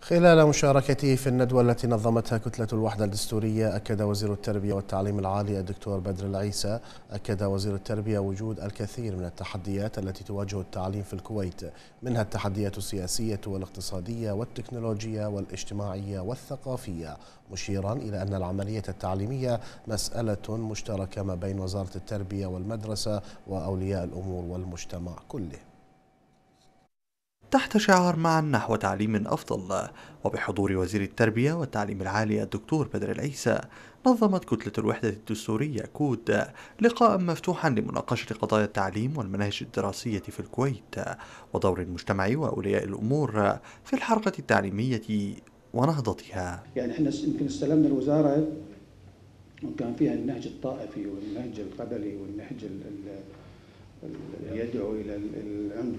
خلال مشاركته في الندوة التي نظمتها كتلة الوحدة الدستورية، أكد وزير التربية والتعليم العالي الدكتور بدر العيسى وجود الكثير من التحديات التي تواجه التعليم في الكويت، منها التحديات السياسية والاقتصادية والتكنولوجية والاجتماعية والثقافية، مشيرا إلى أن العملية التعليمية مسألة مشتركة ما بين وزارة التربية والمدرسة وأولياء الأمور والمجتمع كله. تحت شعار معا نحو تعليم أفضل، وبحضور وزير التربية والتعليم العالي الدكتور بدر العيسى، نظمت كتلة الوحدة الدستورية كود لقاء مفتوحا لمناقشة قضايا التعليم والمناهج الدراسية في الكويت ودور المجتمع وأولياء الأمور في الحركة التعليمية ونهضتها. يعني احنا يمكن استلمنا الوزارة وكان فيها النهج الطائفي والنهج القبلي والنهج اللي يدعو إلى العنف.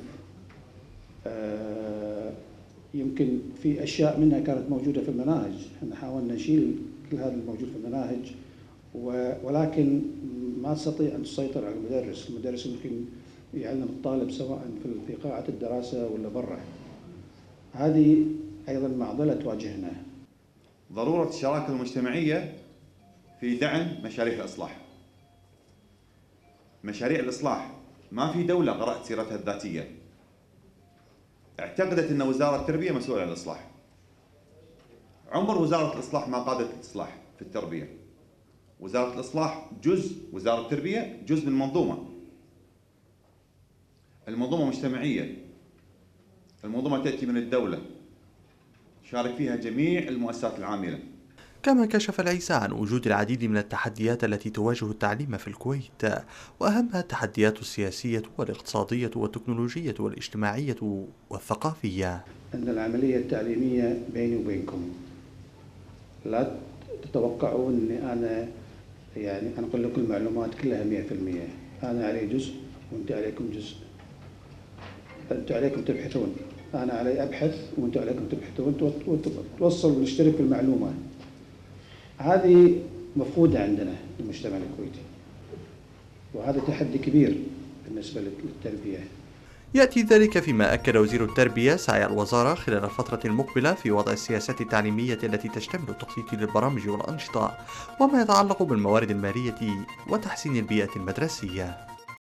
يمكن في أشياء منها كانت موجودة في المناهج، احنا حاولنا نشيل كل هذا الموجود في المناهج، ولكن ما تستطيع أن تسيطر على المدرس. المدرس يمكن يعلم الطالب سواء في قاعة الدراسة ولا برا. هذه أيضا معضلة تواجهنا. ضرورة الشراكة المجتمعية في دعم مشاريع الإصلاح. مشاريع الإصلاح ما في دولة قرأت سيرتها الذاتية اعتقدت أن وزارة التربية مسؤولة عن الإصلاح. عمر وزارة الإصلاح ما قادت الإصلاح في التربية. وزارة الإصلاح جزء، وزارة التربية جزء من منظومة. المنظومة مجتمعية، المنظومة تأتي من الدولة، شارك فيها جميع المؤسسات العاملة. كما كشف العيسى عن وجود العديد من التحديات التي تواجه التعليم في الكويت، وأهمها التحديات السياسية والاقتصادية والتكنولوجية والاجتماعية والثقافية. أن العملية التعليمية بيني وبينكم، لا تتوقعوا أني أنا أنقل لكم المعلومات كلها 100%. أنا علي جزء وأنت عليكم جزء. أنتم عليكم تبحثون، أنا علي أبحث وأنتم عليكم تبحثون وتوصلوا ونشترك في المعلومة. هذه مفقودة عندنا في المجتمع الكويتي، وهذا تحدي كبير بالنسبة للتربية. يأتي ذلك فيما أكد وزير التربية سعي الوزارة خلال الفترة المقبلة في وضع السياسات التعليمية التي تشتمل التخطيط للبرامج والأنشطة وما يتعلق بالموارد المالية وتحسين البيئة المدرسية.